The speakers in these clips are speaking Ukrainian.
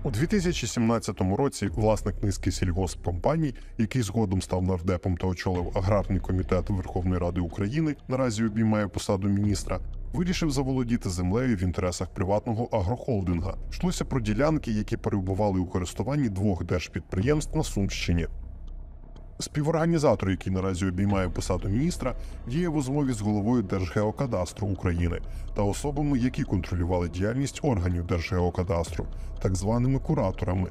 У 2017 році власник низки сільгоспкомпаній, який згодом став нардепом та очолив Аграрний комітет Верховної Ради України, наразі обіймає посаду міністра, вирішив заволодіти землею в інтересах приватного агрохолдинга. Йшлося про ділянки, які перебували у користуванні двох держпідприємств на Сумщині. Співорганізатор, який наразі обіймає посаду міністра, діяв у змові з головою Держгеокадастру України та особами, які контролювали діяльність органів Держгеокадастру, так званими кураторами.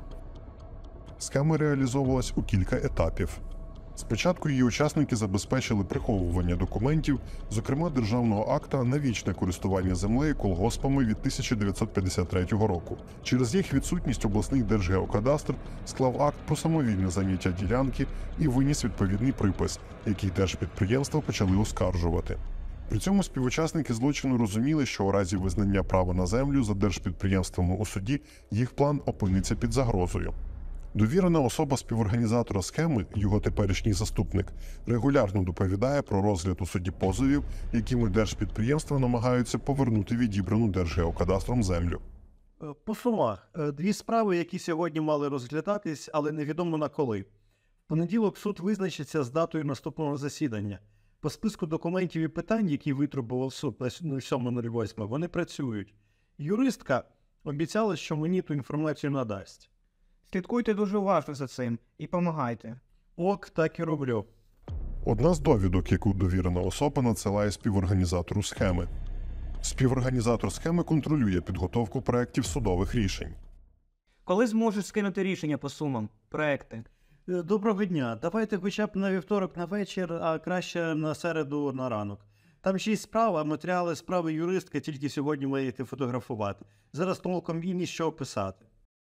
Схема реалізовувалась у кілька етапів. Спочатку її учасники забезпечили приховування документів, зокрема державного акта на вічне користування землею колгоспами від 1953 року. Через їх відсутність обласний Держгеокадастр склав акт про самовільне заняття ділянки і виніс відповідний припис, який держпідприємства почали оскаржувати. При цьому співучасники злочину розуміли, що у разі визнання права на землю за держпідприємствами у суді їх план опиниться під загрозою. Довірена особа співорганізатора схеми, його теперішній заступник, регулярно доповідає про розгляд у суді позовів, якими держпідприємства намагаються повернути відібрану Держгеокадастром землю. По сумах. Дві справи, які сьогодні мали розглядатись, але невідомо на коли. В понеділок суд визначиться з датою наступного засідання. По списку документів і питань, які витребував суд на 07.08, вони працюють. Юристка обіцяла, що мені ту інформацію надасть. Слідкуйте дуже уважно за цим і помагайте. Ок, так і роблю. Одна з довідок, яку довірена особа надсилає співорганізатору схеми. Співорганізатор схеми контролює підготовку проєктів судових рішень. Коли зможеш скинути рішення по сумам, проекти? Доброго дня. Давайте хоча б на вівторок на вечір, а краще на середу на ранок. Там 6 справ, а матеріали справи юристки тільки сьогодні маєте фотографувати. Зараз толком і нічого писати.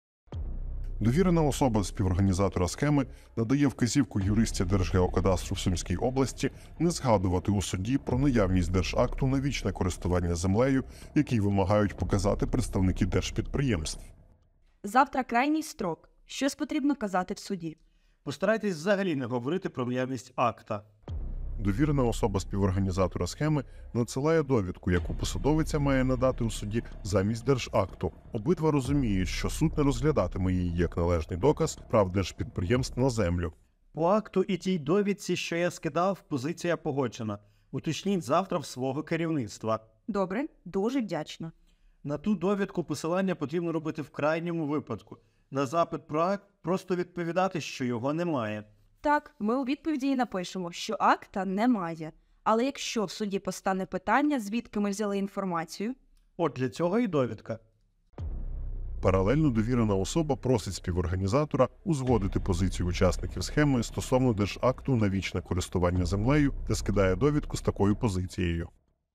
Довірена особа співорганізатора схеми надає вказівку юристі Держгеокадастру в Сумській області не згадувати у суді про наявність держакту на вічне користування землею, який вимагають показати представники держпідприємств. Завтра крайній строк. Щось потрібно казати в суді. Постарайтесь взагалі не говорити про наявність акта. Довірена особа співорганізатора схеми надсилає довідку, яку посадовиця має надати у суді замість держакту. Обидва розуміють, що суд не розглядатиме її як належний доказ прав держпідприємств на землю. По акту і тій довідці, що я скидав, позиція погоджена. Уточніть завтра в свого керівництва. Добре, дуже вдячна. На ту довідку посилання потрібно робити в крайньому випадку. На запит про акт просто відповідати, що його немає. Так, ми у відповіді і напишемо, що акта немає. Але якщо в суді постане питання, звідки ми взяли інформацію? От для цього і довідка. Паралельно довірена особа просить співорганізатора узгодити позицію учасників схеми стосовно держакту на вічне користування землею та скидає довідку з такою позицією.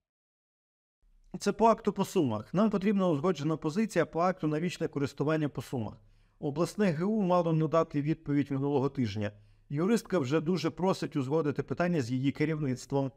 Це по акту по сумах. Нам потрібна узгоджена позиція по акту на вічне користування по сумах. Обласне ГУ мало надати відповідь минулого тижня. Юристка вже дуже просить узгодити питання з її керівництвом.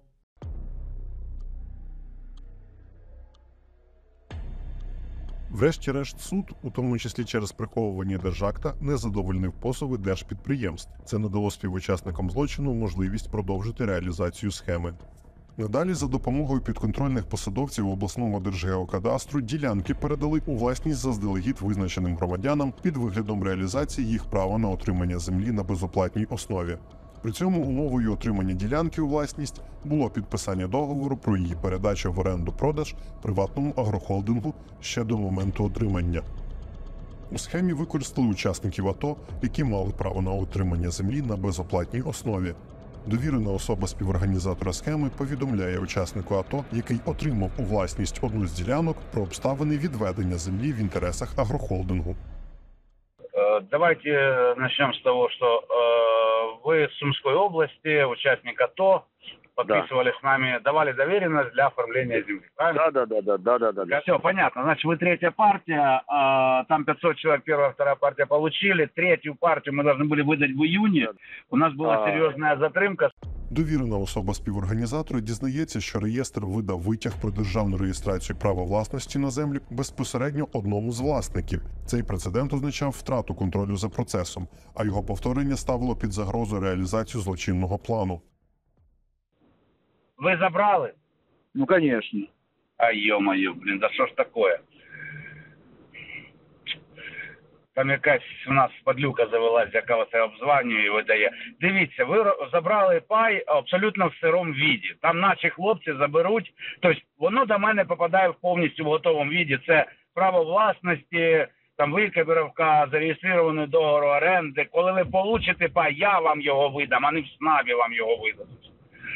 Врешті-решт суд, у тому числі через приховування держакта, не задовольнив позови держпідприємств. Це надало співучасникам злочину можливість продовжити реалізацію схеми. Надалі за допомогою підконтрольних посадовців обласного Держгеокадастру ділянки передали у власність заздалегідь визначеним громадянам під виглядом реалізації їх права на отримання землі на безоплатній основі. При цьому умовою отримання ділянки у власність було підписання договору про її передачу в оренду-продаж приватному агрохолдингу ще до моменту отримання. У схемі використали учасників АТО, які мали право на отримання землі на безоплатній основі. Довірена особа співорганізатора схеми повідомляє учаснику АТО, який отримав у власність одну з ділянок, про обставини відведення землі в інтересах агрохолдингу. Давайте начнем с того, что вы с Сумской области, участник АТО, подписывали с нами, давали доверенность для оформления земли, правильно? Да. Все, понятно. Значит, вы третья партия, там 500 человек, первая, вторая партия получили. Третью партию мы должны были выдать в июне. У нас была серьезная затримка. Довірена особа співорганізатора дізнається, що реєстр видав витяг про державну реєстрацію права власності на землю безпосередньо одному з власників. Цей прецедент означав втрату контролю за процесом, а його повторення ставило під загрозу реалізацію злочинного плану. Вы забрали? Ну, конечно. А ё-моё, блин, да что ж такое? там якась у нас падлюка завелась, яка оце обзванює і видає. Дивіться, ви забрали пай абсолютно в сирому віді. Там наші хлопці заберуть, тобто воно до мене попадає повністю в готовому віді. Це право власності, там викопіровка, зареєстрований договор оренди. Коли ви получите пай, я вам його видам, а не в СНАПі вам його видадуть.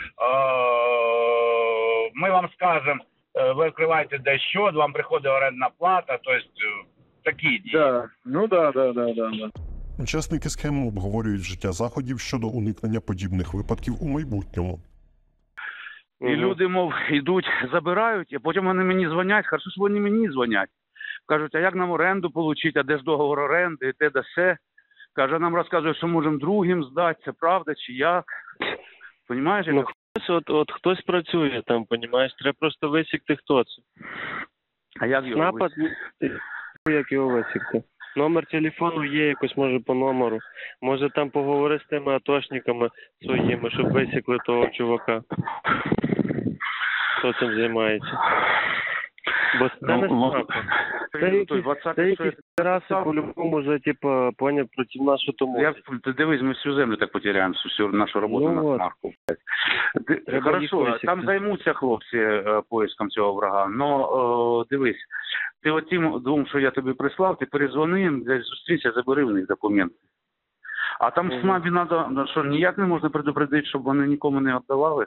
Ми вам скажемо, ви відкриваєте дещо, вам приходить орендна плата, тобто такі дії. Да. Ну да. Учасники схеми обговорюють вжиття заходів щодо уникнення подібних випадків у майбутньому. І люди, мов, йдуть, забирають, а потім вони мені дзвонять, хорошо, що вони мені дзвонять. Кажуть, а як нам оренду отримати, а де ж договор оренди, і те, да все. Каже, нам розказують, що можемо другим здати, це правда чи як. Понімаєш? Ну, хтось працює там, понімаєш, треба просто висікти, хто це. А як його Напад, як його висікти? Номер телефону є якось, може, по номеру. Може, там поговори з тими атошниками своїми, щоб висікли того чувака. Хто цим займається. Бо це не снапа. Це якісь раси по-любому вже, типу, поняв проти нашого тому. Ти дивись, ми всю землю так потеряємо, всю нашу роботу на смарку. Хорошо, там займуться хлопці поиском цього врага, но дивись, ти отим двом, що я тобі прислав, ти перезвони їм, зустрічся, забери в них документи. А там в СНАПі треба, що ніяк не можна предупредити, щоб вони нікому не віддавали.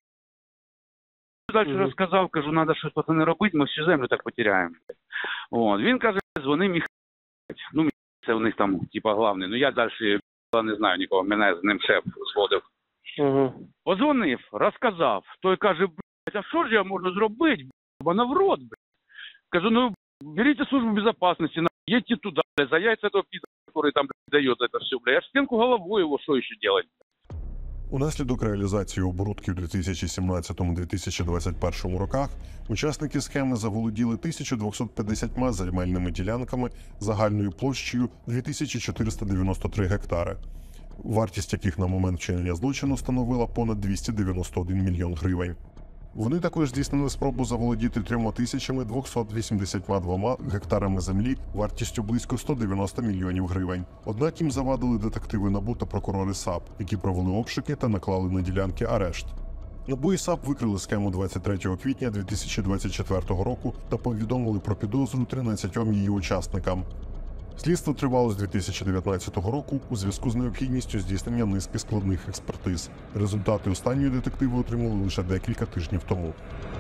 Далі розказав, кажу, треба щось пацани робити, ми всю землю так потеряємо. От. Він каже, дзвони Міхайлович. Ну, це у них там, типа, головний. Ну, я далі не знаю нікого, мене з ним шеф зводив. Позвонив, розказав. Той каже, а що ж я можу зробити, бо в рот. Кажу, ну, берите службу безопасности, едьте туда, за яйца этого пизда, который там дает это все, я в стенку головой его, что еще делать? Унаслідок реалізації оборудків у 2017-2021 роках учасники схеми заволоділи 1250 земельними ділянками загальною площею 2493 гектари, вартість яких на момент вчинення злочину становила понад 291 мільйон гривень. Вони також здійснили спробу заволодіти 3282 гектарами землі вартістю близько 190 мільйонів гривень. Однак їм завадили детективи НАБУ та прокурори САП, які провели обшуки та наклали на ділянки арешт. НАБУ і САП викрили схему 23 квітня 2024 року та повідомили про підозру 13 її учасникам. Слідство тривало з 2019 року у зв'язку з необхідністю здійснення низки складних експертиз. Результати останньої детективи отримали лише декілька тижнів тому.